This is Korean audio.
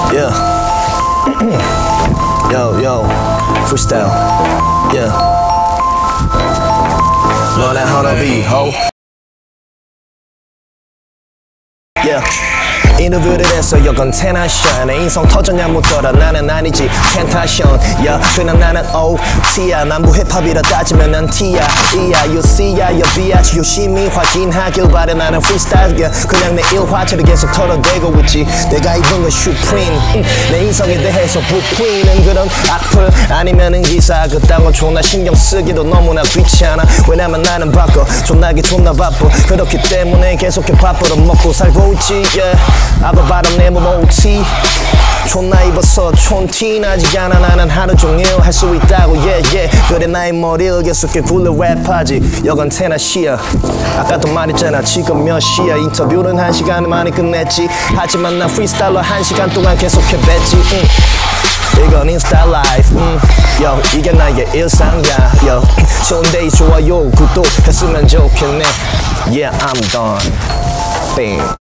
Yeah. Yo, freestyle. Yeah. 너네 헌어비, ho. Yeah. 인터뷰를 했어 여건 텐션 내 인성 터졌냐 묻더라 나는 아니지 텐타션 yeah, 그냥 나는 OT야 남부 힙합이라 따지면 난 T야 E야 You C야 You B야 유심히 확인하길 바래 나는 freestyle yeah. 그냥 내 일화처럼 계속 털어대고 있지 내가 입은 건 Supreme 내 인성에 대해서 부풀리는 그런 악플 아니면은 기사 그딴 건 존나 신경 쓰기도 너무나 귀찮아 왜냐면 나는 바꿔 존나게 존나 바빠 그렇기 때문에 계속해 밥벌어 먹고 살고 있지 yeah. 아바바람 내 몸 OT 존나 입어서 촌티 나지 않아 나는 하루 종일 할 수 있다고 yeah. 그래 나의 머리를 계속해 굴려 랩하지 여건 테나시야 아까도 말했잖아 지금 몇 시야 인터뷰는 1시간 만에 끝냈지 하지만 나 프리스타일러 1시간 동안 계속해 뱉지 이건 인스타 라이프 yo, 이게 나의 일상이야 yo. 좋은데 좋아요 구독했으면 좋겠네 Yeah I'm done Bang.